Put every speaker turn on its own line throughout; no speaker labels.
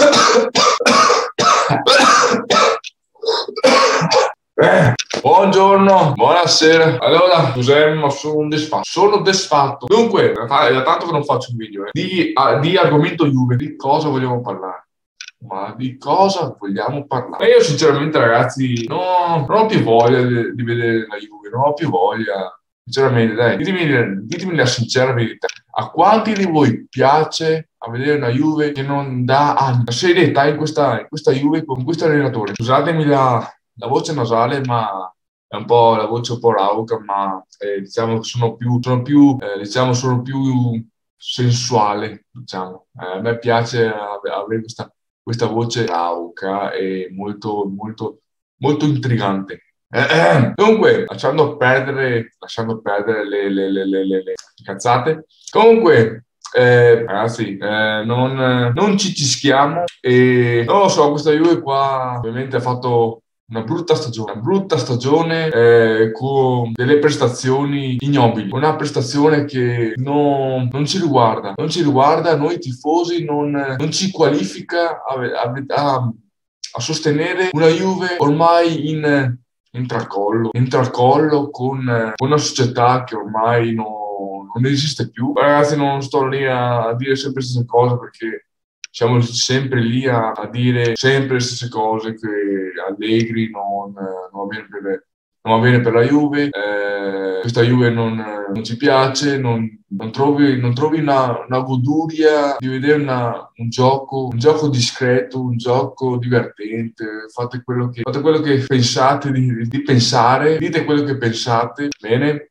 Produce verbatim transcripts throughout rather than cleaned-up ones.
Eh, buongiorno, buonasera. Allora, Giuseppe, ma sono desfatto. Sono desfatto. Dunque, è da tanto che non faccio un video, eh. Di, ah, di argomento Juve, di cosa vogliamo parlare? Ma di cosa vogliamo parlare? E io sinceramente, ragazzi, no, non ho più voglia di, di vedere la Juve, non ho più voglia. Sinceramente, dai, ditemi, ditemi la sincera verità. A quanti di voi piace a vedere una Juve che non dà anni? La serietà in questa, in questa Juve con questo allenatore. Scusatemi la, la voce nasale, ma è un po' la voce un po' rauca, ma eh, diciamo che sono più, sono più, eh, diciamo, sono più sensuale, diciamo. Eh, a me piace avere questa questa voce rauca e molto, molto, molto intrigante. Eh, eh. Dunque, lasciando perdere, lasciando perdere le, le, le, le, le, le cazzate, comunque, eh, ragazzi, eh, non, non ci cischiamo e non lo so, questa Juve qua ovviamente ha fatto una brutta stagione, una brutta stagione eh, con delle prestazioni ignobili, una prestazione che non, non ci riguarda, non ci riguarda, noi tifosi non, non ci qualifica a, a, a, a sostenere una Juve ormai in, in tracollo, in tracollo con una società che ormai non, non esiste più. Ragazzi, non sto lì a, a dire sempre le stesse cose perché siamo sempre lì a, a dire sempre le stesse cose, che Allegri non, non, va, bene per, non va bene per la Juve, eh, questa Juve non, non ci piace, non, non trovi, non trovi una, una goduria di vedere una, un, gioco, un gioco discreto, un gioco divertente, fate quello che, fate quello che pensate di, di pensare, dite quello che pensate, bene?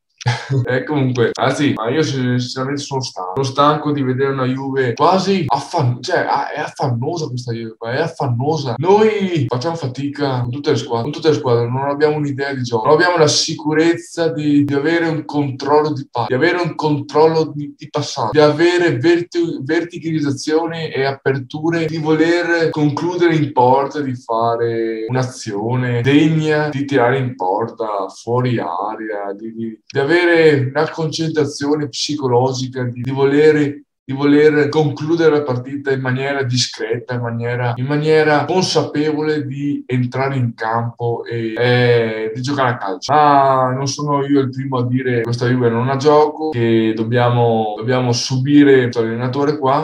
E comunque, anzi, ma io sinceramente sono stanco. Sono stanco di vedere una Juve quasi affannosa, cioè è affannosa questa Juve, è affannosa. Noi facciamo fatica con tutte le squadre, con tutte le squadre, non abbiamo un'idea di gioco, non abbiamo la sicurezza di, di avere un controllo di passo, di avere un controllo di, di passaggio, di avere verti, verticalizzazioni e aperture, di voler concludere in porta, di fare un'azione degna di tirare in porta, fuori area, di, di, di avere avere una concentrazione psicologica, di, di, voler, di voler concludere la partita in maniera discreta, in maniera, in maniera consapevole di entrare in campo e eh, di giocare a calcio. Ma non sono io il primo a dire che questa Juve non ha gioco, che dobbiamo, dobbiamo subire questo allenatore qua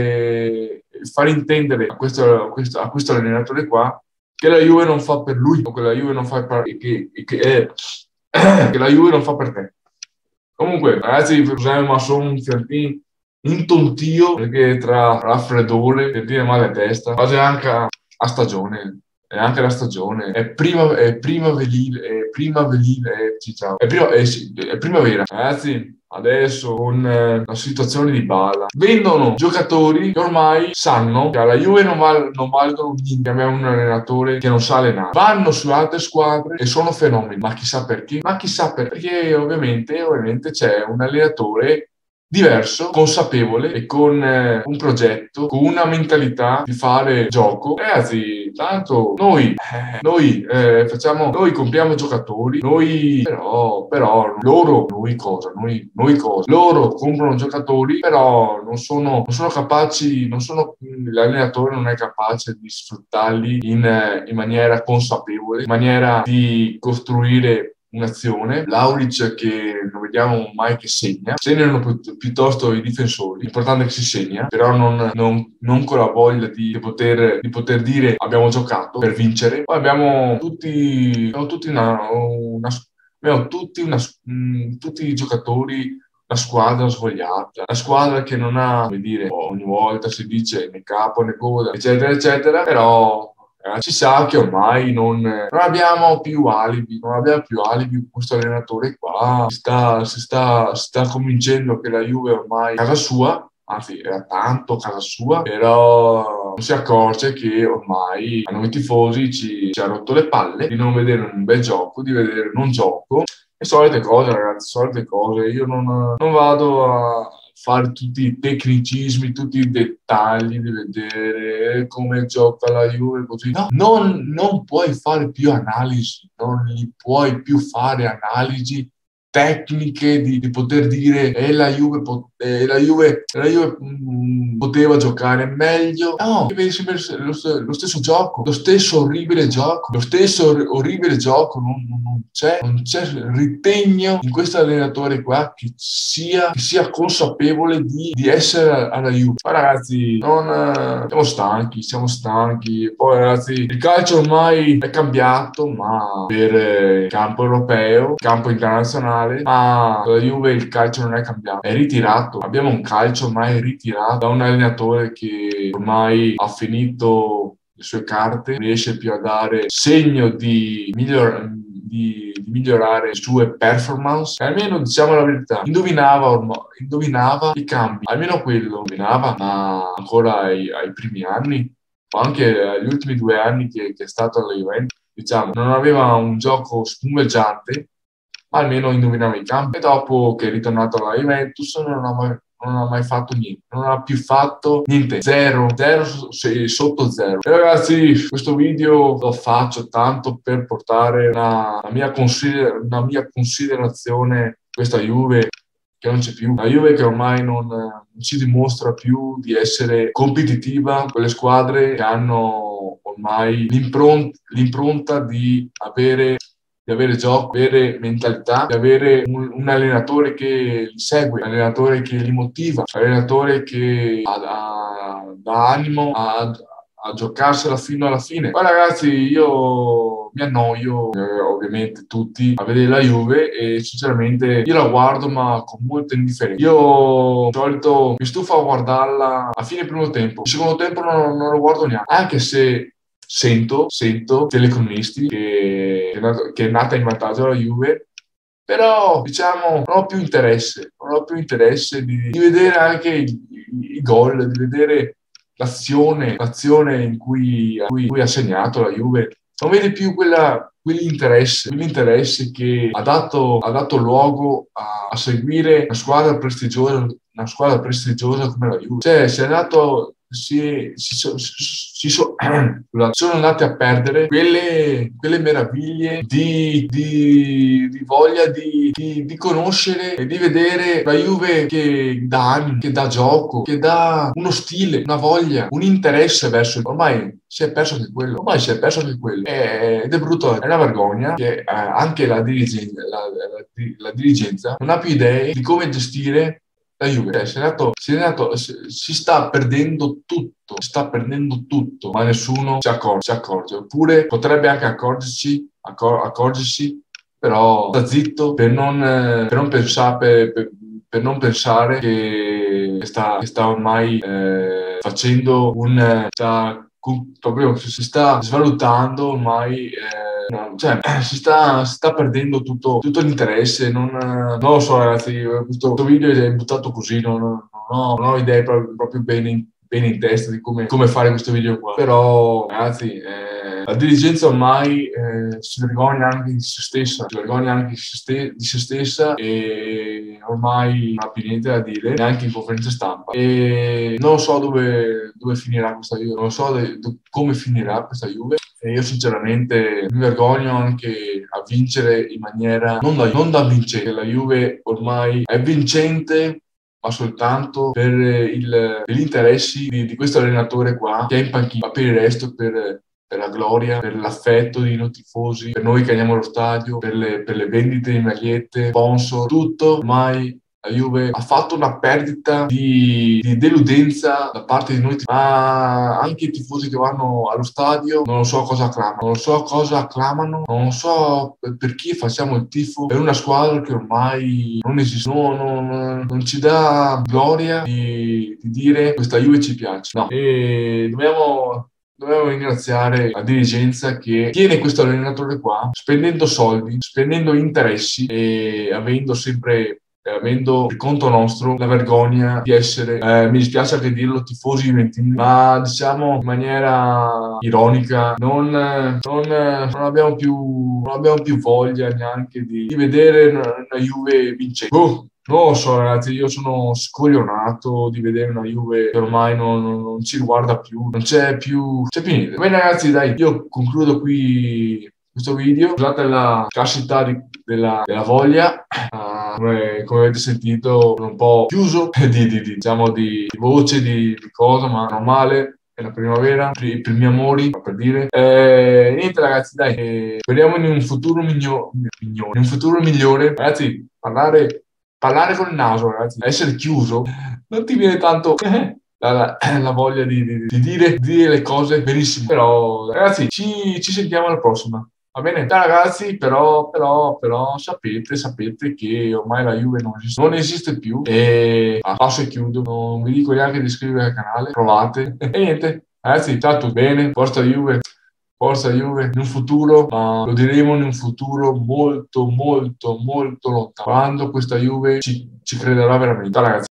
e far intendere a questo, a questo, a questo allenatore qua che la Juve non fa per lui o che la Juve non fa per, che, che, eh, che la Juve non fa per te. Comunque, ragazzi, scusate, ma sono un fiantino intontio perché tra raffreddore, sentire male a testa, quasi anche a, a stagione. E anche la stagione è prima, è primaverile, è primaverile, è, sì, ciao, è, prima, è, sì, è primavera. Ragazzi, adesso con eh, la situazione di Bala vendono giocatori che ormai sanno che alla Juve non, val non valgono niente, abbiamo un allenatore che non sa allenare, vanno su altre squadre e sono fenomeni, ma chissà perché, ma chissà perché ovviamente, ovviamente c'è un allenatore diverso, consapevole e con eh, un progetto, con una mentalità di fare gioco. Ragazzi, tanto noi, eh, noi eh, facciamo, noi compriamo giocatori, noi però, però loro, noi cosa, noi, noi cosa, loro comprano giocatori, però non sono, non sono capaci, non sono, l'allenatore non è capace di sfruttarli in, eh, in maniera consapevole, in maniera di costruire un'azione. Vlahovic che non vediamo mai che segna, segnano pi piuttosto i difensori, l'importante è che si segna, però non, non, non con la voglia di, di, poter, di poter dire abbiamo giocato per vincere. Poi abbiamo tutti, abbiamo tutti una, una, abbiamo tutti, una, mh, tutti i giocatori, la squadra svogliata, la squadra che non ha, come dire, ogni volta si dice né capo né coda, eccetera, eccetera, però Eh, si sa che ormai non, non abbiamo più alibi, non abbiamo più alibi con questo allenatore qua. Si sta, si sta, si sta convincendo che la Juve ormai è casa sua, anzi era tanto casa sua, però non si accorge che ormai a noi tifosi ci, ci ha rotto le palle di non vedere un bel gioco, di vedere non gioco. Le solite cose, ragazzi, solite cose. Io non, non vado a fare tutti i tecnicismi, tutti i dettagli di vedere come gioca la Juve, così. No, non, non puoi fare più analisi, non gli puoi più fare analisi tecniche di, di poter dire e la Juve, po- eh, la Juve, la Juve mh, poteva giocare meglio. No, vedi sempre lo, st- lo stesso gioco, lo stesso orribile gioco, lo stesso or- orribile gioco. Non, non- non c'è, non c'è ritegno in questo allenatore qua che sia, che sia consapevole di, di essere alla Juve. Ma ragazzi, non, eh, siamo stanchi, siamo stanchi. Poi ragazzi, il calcio ormai è cambiato, ma per eh, il campo europeo, il campo internazionale, ma la Juve il calcio non è cambiato, è ritirato. Abbiamo un calcio ormai ritirato da un allenatore che ormai ha finito le sue carte, non riesce più a dare segno di, miglior- di, di migliorare le sue performance. E almeno diciamo la verità, indovinava ormai, indovinava i cambi, almeno quello indovinava, ma ancora ai, ai primi anni o anche agli ultimi due anni che, che è stato alla Juventus, diciamo, non aveva un gioco spumeggiante, ma almeno indovinava i campi. E dopo che è ritornato alla Juventus non ha mai, non ha mai fatto niente, non ha più fatto niente, zero, zero sì, sotto zero. E ragazzi, questo video lo faccio tanto per portare una, una, mia, consider- una mia considerazione, questa Juve che non c'è più, la Juve che ormai non, non ci dimostra più di essere competitiva con le squadre che hanno ormai l'impron- l'impronta di avere di avere gioco, di avere mentalità, di avere un, un allenatore che li segue, un allenatore che li motiva, un allenatore che ha, ha- dà animo a, a giocarsela fino alla fine. Ma ragazzi, io mi annoio, eh, ovviamente tutti, a vedere la Juve e sinceramente io la guardo ma con molta indifferenza. Io di solito mi stufo a guardarla a fine primo tempo, il secondo tempo non, non lo guardo neanche, anche se Sento, sento telecronisti che, che è nato- che è nata in vantaggio la Juve, però diciamo non ho più interesse, non ho più interesse di, di vedere anche i, i- i gol, di vedere l'azione, l'azione in cui, in cui- in cui ha segnato la Juve. Non vedi più quella, quell'interesse, quell'interesse che ha dato, ha dato luogo a, a seguire una squadra prestigiosa, una squadra prestigiosa come la Juve. Cioè, si è andato si, si, so- si so- scusate, sono andate a perdere quelle, quelle meraviglie di, di- di voglia di, di- di conoscere e di vedere la Juve che dà animo, che dà gioco, che dà uno stile, una voglia, un interesse verso. Ormai si è perso anche quello, ormai si è perso anche quello. E- ed è brutto, è una vergogna che eh, anche la dirigenza, la, la- la dirigenza non ha più idee di come gestire la Juve. Si è andato- si è andato- si- si sta perdendo tutto, si sta perdendo tutto, ma nessuno si accorge, si accorge. Oppure potrebbe anche accorgersi, accor- accorgersi, però sta zitto per non, eh, per non pensare, per, per- per non pensare che sta, che sta ormai eh, facendo un... eh, sta cu- proprio si sta svalutando ormai, eh, no, cioè si sta, si sta perdendo tutto, tutto l'interesse. Non, eh, non lo so ragazzi, eh, questo, questo video è buttato così, non, non ho, non ho idee proprio, proprio bene, in- bene in testa di come, come fare questo video qua. Però ragazzi, eh, la dirigenza ormai eh, si vergogna anche di se stessa, si vergogna anche di se, ste- di se stessa e ormai non ha più niente da dire, neanche in conferenza stampa. E non so dove, dove finirà questa Juve, non so de- de- come finirà questa Juve. E io sinceramente mi vergogno anche a vincere in maniera non da, non da vincente. La Juve ormai è vincente ma soltanto per, il, per gli interessi di, di questo allenatore qua che è in panchina, ma per il resto per, per la gloria, per l'affetto di noi tifosi, per noi che andiamo allo stadio, per le, per le vendite di magliette, sponsor, tutto. Ormai la Juve ha fatto una perdita di, di deludenza da parte di noi, ma anche i tifosi che vanno allo stadio non so cosa acclamano, non so cosa acclamano, non so per per chi facciamo il tifo per una squadra che ormai non esiste, no, no, no, non ci dà gloria di, di dire questa Juve ci piace. No, e dobbiamo Dobbiamo ringraziare la dirigenza che tiene questo allenatore qua, spendendo soldi, spendendo interessi e avendo sempre, eh, avendo per conto nostro la vergogna di essere, eh, mi dispiace anche dirlo, tifosi juventini, ma diciamo in maniera ironica, non, eh, non, eh, non abbiamo più, non abbiamo più voglia neanche di, di vedere una, una Juve vincente. Oh, non lo so ragazzi, io sono scoglionato di vedere una Juve che ormai non, non- non ci riguarda più, non c'è più, c'è più niente. Bene ragazzi, dai, io concludo qui questo video. Scusate la scarsità di, della, della voglia, uh, come, come avete sentito, sono un po' chiuso di, di, di, diciamo, di, di voce, di, di cosa, ma normale. È la primavera, i primi amori, per dire. Eh, niente ragazzi, dai, eh, speriamo in un futuro migliore, in un futuro migliore. Ragazzi, parlare, parlare con il naso, ragazzi, essere chiuso, non ti viene tanto la, la, la voglia di, di, di, dire, di dire le cose benissimo. Però, ragazzi, ci, ci sentiamo alla prossima. Va bene? Ciao ragazzi, però, però, però sapete, sapete che ormai la Juve non esiste, non esiste più e ah, passo e chiudo. Non vi dico neanche di iscrivervi al canale, provate. E niente, ragazzi, ciao, tutto bene, forza Juve. Forza Juve, in un futuro, ma lo diremo in un futuro molto, molto, molto lontano, quando questa Juve ci, ci crederà veramente. Ciao ragazzi.